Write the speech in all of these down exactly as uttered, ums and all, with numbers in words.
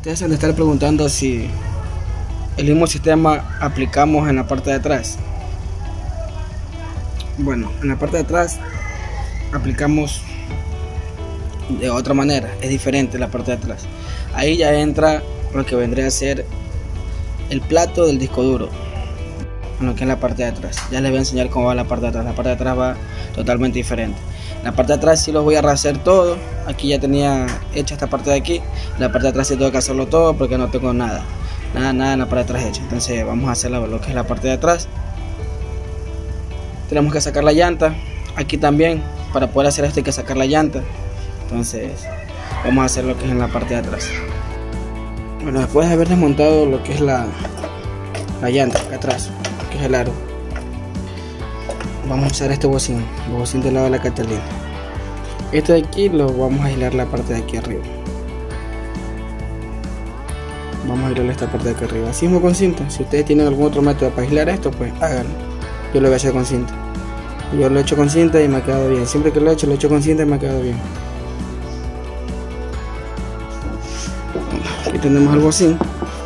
Ustedes se han de estar preguntando si el mismo sistema aplicamos en la parte de atrás. Bueno, en la parte de atrás aplicamos de otra manera, es diferente la parte de atrás. Ahí ya entra lo que vendría a ser el plato del disco duro, en lo que es la parte de atrás. Ya les voy a enseñar cómo va la parte de atrás. La parte de atrás va totalmente diferente. La parte de atrás sí los voy a rehacer todo. Aquí ya tenía hecha esta parte de aquí. La parte de atrás sí tengo que hacerlo todo porque no tengo nada. Nada, nada en la parte de atrás hecha. Entonces vamos a hacer lo que es la parte de atrás. Tenemos que sacar la llanta. Aquí también, para poder hacer esto hay que sacar la llanta. Entonces vamos a hacer lo que es en la parte de atrás. Bueno, después de haber desmontado lo que es la, la llanta acá atrás, que es el aro, vamos a usar este bocín, el bocín del lado de la Catalina. Este de aquí lo vamos a aislar la parte de aquí arriba. Vamos a aislar esta parte de aquí arriba, así mismo con cinta. Si ustedes tienen algún otro método para aislar esto, pues háganlo. Yo lo voy a hacer con cinta. Yo lo he hecho con cinta y me ha quedado bien. Siempre que lo he hecho, lo he hecho con cinta y me ha quedado bien. Aquí tenemos el bocín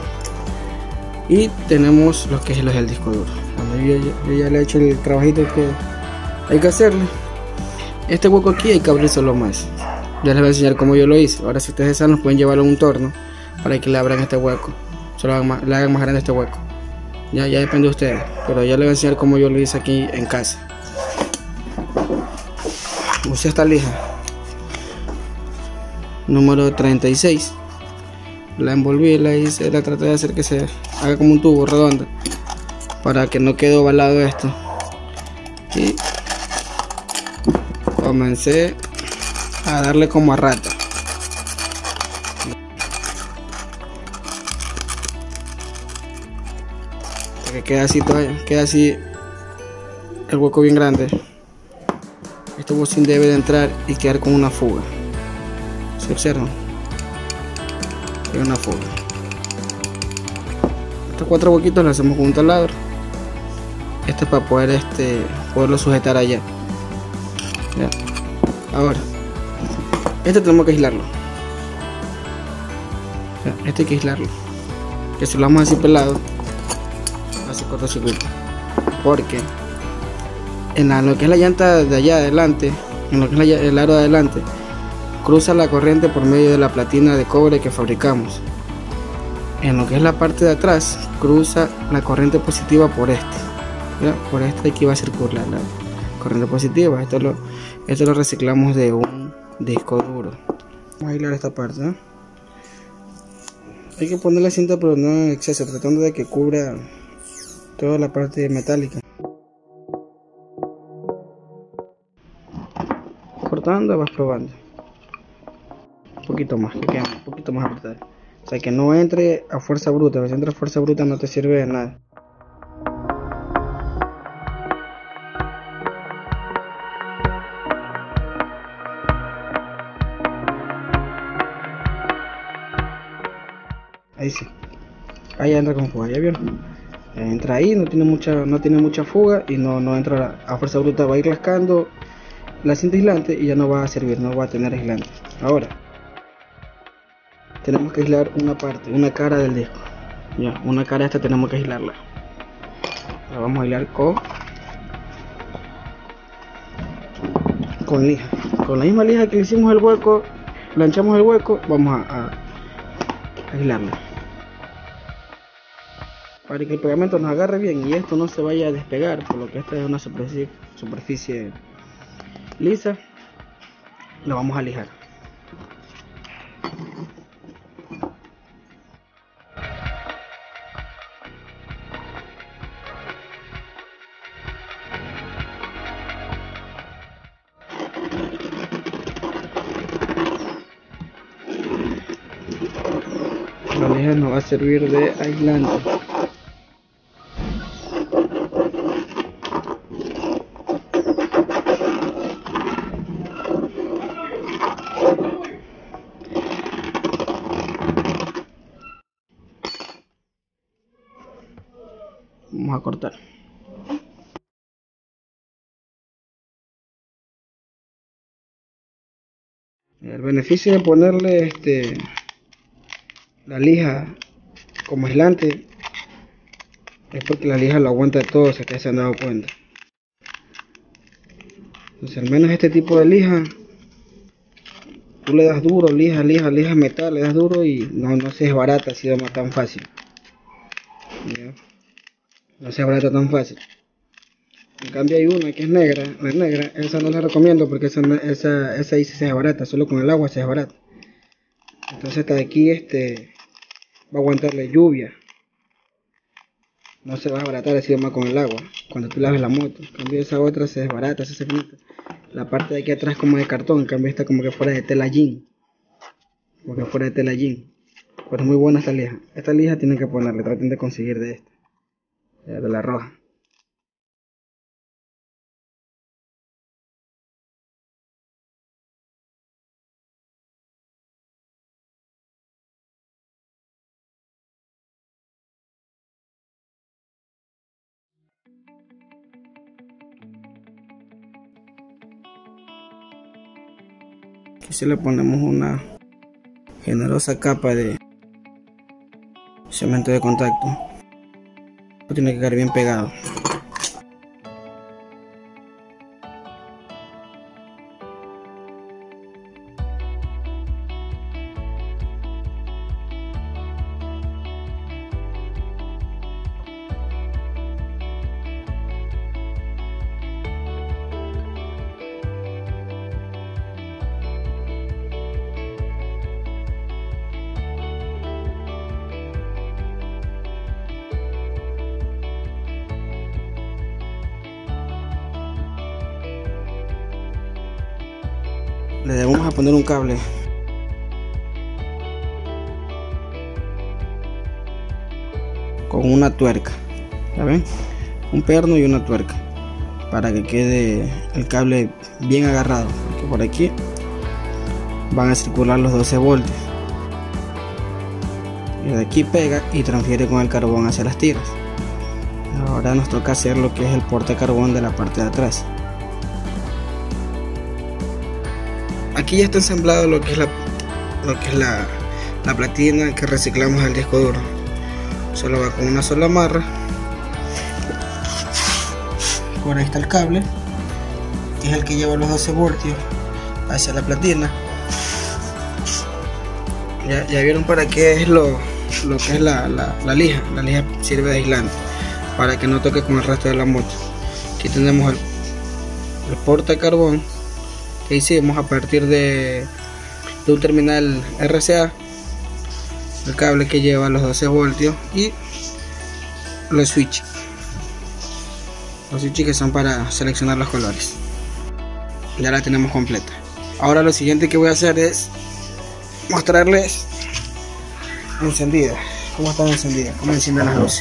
y tenemos lo que es el disco duro. Cuando yo, yo, yo ya le he hecho el trabajito que hay que hacerle. Este hueco aquí hay que abrirlo más. Ya les voy a enseñar cómo yo lo hice. Ahora si ustedes desean, pueden llevarlo a un torno para que le abran este hueco. Solo hagan más, le hagan más grande este hueco. Ya, ya depende de ustedes, pero ya les voy a enseñar cómo yo lo hice aquí en casa. Usé esta lija número treinta y seis. La envolví, la hice, la traté de hacer que se haga como un tubo redondo para que no quede ovalado esto. Y comencé a darle como a rata. Para que quede así todavía, queda así el hueco bien grande. Este bocín debe de entrar y quedar con una fuga. ¿Se observan? Hay una fuga. Estos cuatro huequitos los hacemos con un taladro. Este es para poder este poderlo sujetar allá. ¿Ya? Ahora, este tenemos que aislarlo. ¿Ya? Este hay que aislarlo. Que si lo vamos así pelado, hace cortocircuito. Porque en la, lo que es la llanta de allá adelante, en lo que es la, el aro de adelante, cruza la corriente por medio de la platina de cobre que fabricamos. En lo que es la parte de atrás, cruza la corriente positiva por este. ¿Ya? Por este aquí va a circular la corriente positiva. Esto lo, esto lo reciclamos de un disco duro. Vamos a aislar esta parte, ¿no? Hay que poner la cinta pero no en exceso, tratando de que cubra toda la parte metálica. Cortando, vas probando. Un poquito más, que quede un poquito más apretado. O sea, que no entre a fuerza bruta. Si entra a fuerza bruta no te sirve de nada. Ahí sí. Ahí entra con fuga, ¿ya vieron? Entra ahí, no tiene mucha, no tiene mucha fuga y no, no entra a fuerza bruta. Va a ir rascando la cinta aislante y ya no va a servir, no va a tener aislante. Ahora tenemos que aislar una parte, una cara del disco. Ya, una cara esta tenemos que aislarla. La vamos a aislar con con lija. Con la misma lija que le hicimos el hueco, planchamos el hueco, vamos a, a aislarla. Para que el pegamento nos agarre bien y esto no se vaya a despegar, por lo que esta es una superficie, superficie lisa, la vamos a lijar. La lija nos va a servir de aislante. Vamos a cortar. El beneficio de ponerle este la lija como aislante es porque la lija lo aguanta todo, si ustedes se han dado cuenta. Entonces al menos este tipo de lija, tú le das duro, lija, lija, lija metal, le das duro y no, no se desbarata así de más tan fácil. ¿Ya? No se desbarata tan fácil. En cambio hay una que es negra, la negra, esa no la recomiendo porque esa, esa, esa ahí se desbarata, solo con el agua se desbarata. Entonces esta de aquí este, va a aguantarle lluvia. No se va a desbaratar así de más con el agua cuando tú laves la moto. En cambio esa otra se desbarata, se finita. La parte de aquí atrás como de cartón, en cambio esta como que fuera de tela jean. Como que fuera de tela jean. Pero es muy buena esta lija. Esta lija tienen que ponerle, traten de conseguir de esta. De la roja. Aquí se le ponemos una generosa capa de cemento de contacto. Esto tiene que quedar bien pegado. Le debemos a poner un cable con una tuerca, ¿ya ven? Un perno y una tuerca para que quede el cable bien agarrado, porque por aquí van a circular los doce voltios y de aquí pega y transfiere con el carbón hacia las tiras. Ahora nos toca hacer lo que es el portacarbón de la parte de atrás. Aquí ya está ensamblado lo que es la, lo que es la, la platina que reciclamos del disco duro. Solo va con una sola amarra. Por ahí está el cable, que es el que lleva los doce voltios hacia la platina. Ya, ya vieron para qué es lo, lo que es la, la, la lija. La lija sirve de aislante para que no toque con el resto de la moto. Aquí tenemos el, el portacarbón que hicimos a partir de, de un terminal R C A, el cable que lleva los doce voltios y los switches los switches que son para seleccionar los colores. Ya la tenemos completa. Ahora lo siguiente que voy a hacer es mostrarles encendida, cómo están encendidas, cómo encienden las luces.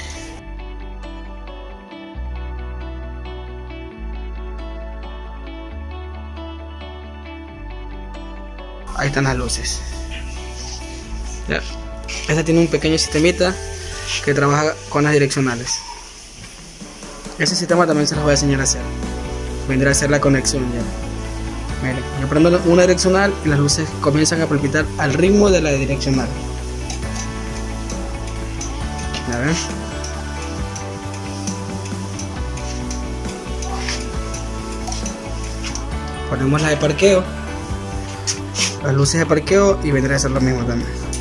Ahí están las luces. Ya. Esta tiene un pequeño sistemita que trabaja con las direccionales. Ese sistema también se los voy a enseñar a hacer. Vendrá a ser la conexión ya. Miren, yo prendo una direccional y las luces comienzan a palpitar al ritmo de la direccional. A ver. Ponemos la de parqueo, las luces de parqueo y vendrá a ser lo mismo también.